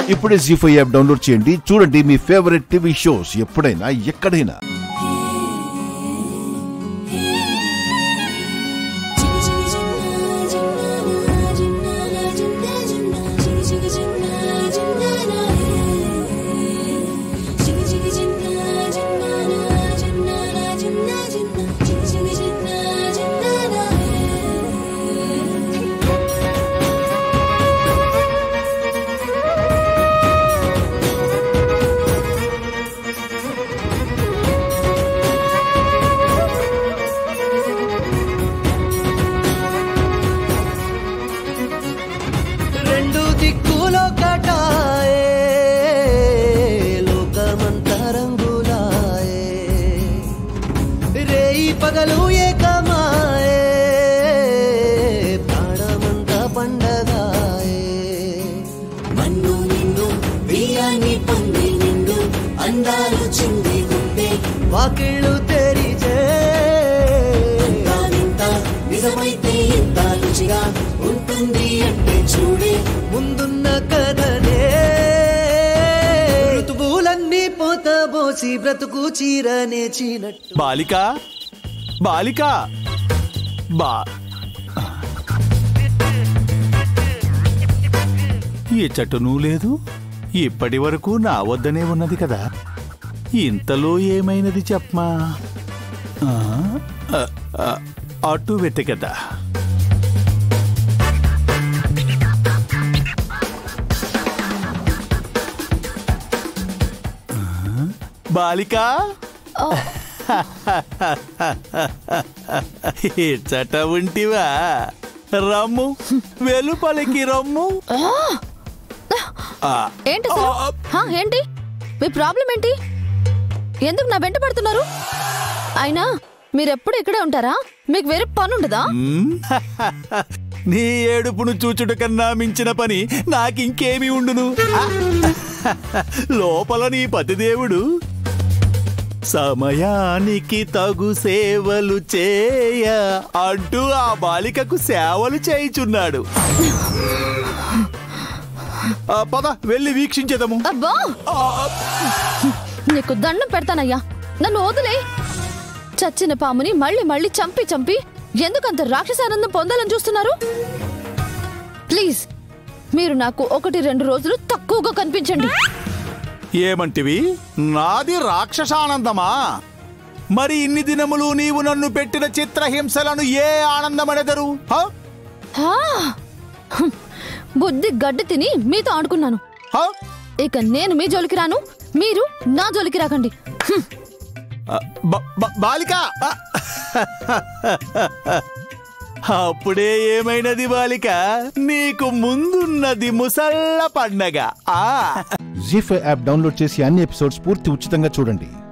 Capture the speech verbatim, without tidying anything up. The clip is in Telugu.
ఇప్పుడే జీ ఫైవ్ యాప్ డౌన్లోడ్ చేయండి, చూడండి మీ ఫేవరెట్ టీవీ షోస్ ఎప్పుడైనా ఎక్కడైనా. పగలు ఏకమాయే ప్రాణమంతా పండగాయే మన్ను నిన్ను బియ్యాన్ని పొంది నిన్ను అందాలు చింది గుండె వాకిళ్ళు తెరిచే ఇంత నిజమైతే ఇంత రుచిగా ఉంటుంది అంటే చూడే ముందున్న కథనే ఋతువులన్నీ పోత బోసి బ్రతుకు చీరనే చీనట్టు. బాలిక బాలిక బా ఎచ్చటనూ లేదు, ఇప్పటి వరకు నా వద్దనే ఉన్నది కదా, ఇంతలో ఏమైనది చెప్పమా? అటు వెతకదా బాలిక చట ఉంటివా? రమ్ము వెలుపలికి రమ్ము. ఏంటి ఏంటి మీ ప్రాబ్లం ఏంటి? ఎందుకు నా వెంట పడుతున్నారు? అయినా మీరెప్పుడు ఇక్కడే ఉంటారా? మీకు వేరే పని ఉండదా? నీ ఏడుపును చూచుట కన్నా మించిన పని నాకింకేమీ ఉండును. లోపల నీ పతిదేవుడు సమయానికి తగు సేవలు చేయ అంటూ ఆ బాలికకు సేవలు చేయుచున్నాడు. పద వెళ్ళి వీక్షించేదము. అబ్బా నీకు దండం పెడతానయ్యా, నన్ను వదిలే. చచ్చిన పాముని మళ్ళీ మళ్ళీ చంపి చంపి ఎందుకంత రాక్షసానందం పొందాలని చూస్తున్నారు? ప్లీజ్ మీరు నాకు ఒకటి రెండు రోజులు తక్కువగా కనిపించండి. ఏమంటివి? నాది రాక్షసానందమా? మరి ఇన్ని దినములు నీవు నన్ను పెట్టిన చిత్రహింసలను ఏ ఆనందమనెదరు? బుద్ధి గడ్డి తిని మీతో ఆడుకున్నాను. ఇక నేను మీ జోలికి రాను, మీరు నా జోలికి రాకండి. బాలిక అప్పుడే ఏమైనది బాలిక? నీకు ముందున్నది ముసళ్ళ పండగ. జీ ఫైవ్ యాప్ డౌన్లోడ్ చేసి అన్ని ఎపిసోడ్స్ పూర్తి ఉచితంగా చూడండి.